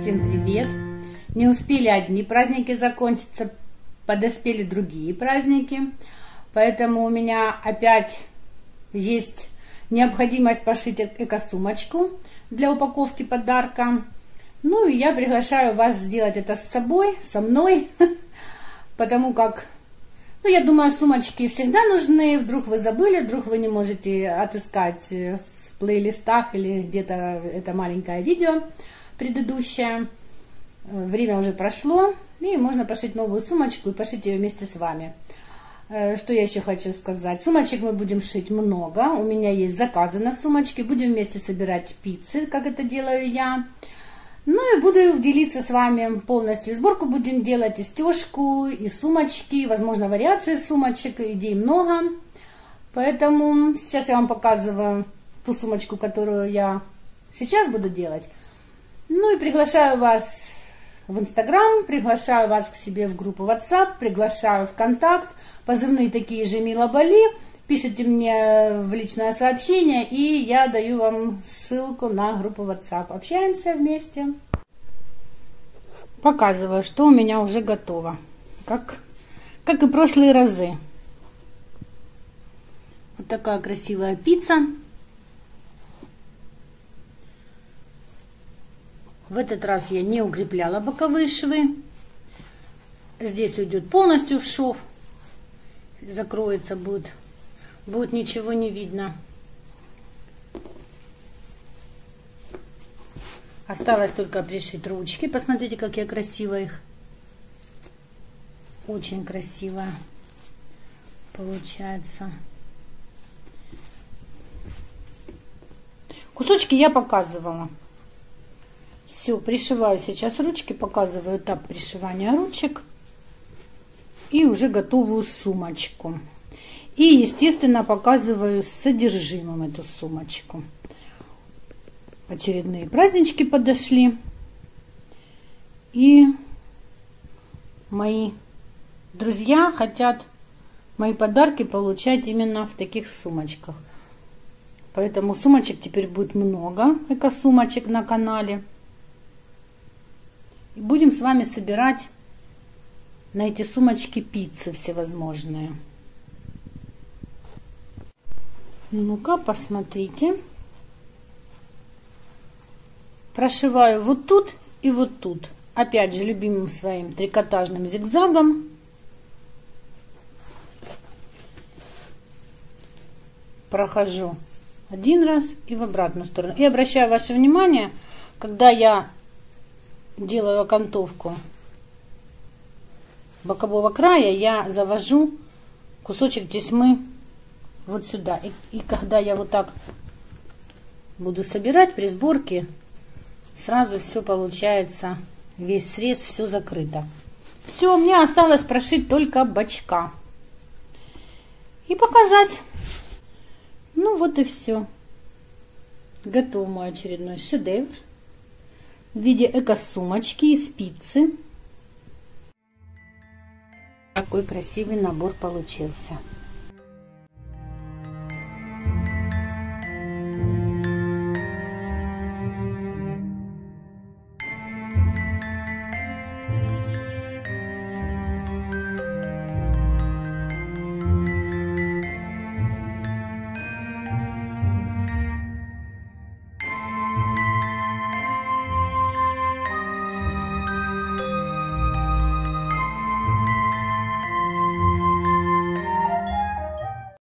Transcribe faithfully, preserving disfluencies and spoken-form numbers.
всем привет! Не успели одни праздники закончиться, подоспели другие праздники, поэтому у меня опять есть необходимость пошить эко-сумочку для упаковки подарка. Ну и я приглашаю вас сделать это с собой, со мной, потому как, ну, я думаю, сумочки всегда нужны. Вдруг вы забыли, вдруг вы не можете отыскать в плейлистах или где-то это маленькое видео предыдущее. Время уже прошло, и можно пошить новую сумочку и пошить ее вместе с вами. Что я еще хочу сказать? Сумочек мы будем шить много. У меня есть заказы на сумочки. Будем вместе собирать пиццы, как это делаю я. Ну и буду делиться с вами полностью. Сборку будем делать, и стежку, и сумочки, возможно, вариации сумочек, идей много. Поэтому сейчас я вам показываю ту сумочку, которую я сейчас буду делать. Ну и приглашаю вас в Инстаграм, приглашаю вас к себе в группу WhatsApp, приглашаю в Контакт. Позывные такие же Мила Бали. Пишите мне в личное сообщение, и я даю вам ссылку на группу WhatsApp. Общаемся вместе. Показываю, что у меня уже готово. Как, как и прошлые разы. Вот такая красивая пицца. В этот раз я не укрепляла боковые швы. Здесь уйдет полностью в шов. Закроется, будет, будет ничего не видно. Осталось только пришить ручки. Посмотрите, как я красиво их. Очень красиво получается. Кусочки я показывала. Все, пришиваю сейчас ручки, показываю этап пришивания ручек. И уже готовую сумочку. И, естественно, показываю с содержимым эту сумочку. Очередные празднички подошли. И мои друзья хотят мои подарки получать именно в таких сумочках. Поэтому сумочек теперь будет много, эко-сумочек на канале. И будем с вами собирать на эти сумочки пиццы всевозможные. Ну-ка, посмотрите. Прошиваю вот тут и вот тут. Опять же, любимым своим трикотажным зигзагом. Прохожу один раз и в обратную сторону. И обращаю ваше внимание, когда я делаю окантовку бокового края, я завожу кусочек тесьмы вот сюда. И, и когда я вот так буду собирать при сборке, сразу все получается, весь срез, все закрыто. Все, мне осталось прошить только бочка и показать. Ну вот и все. Готов мой очередной шедевр в виде эко-сумочки из пиццы. Такой красивый набор получился.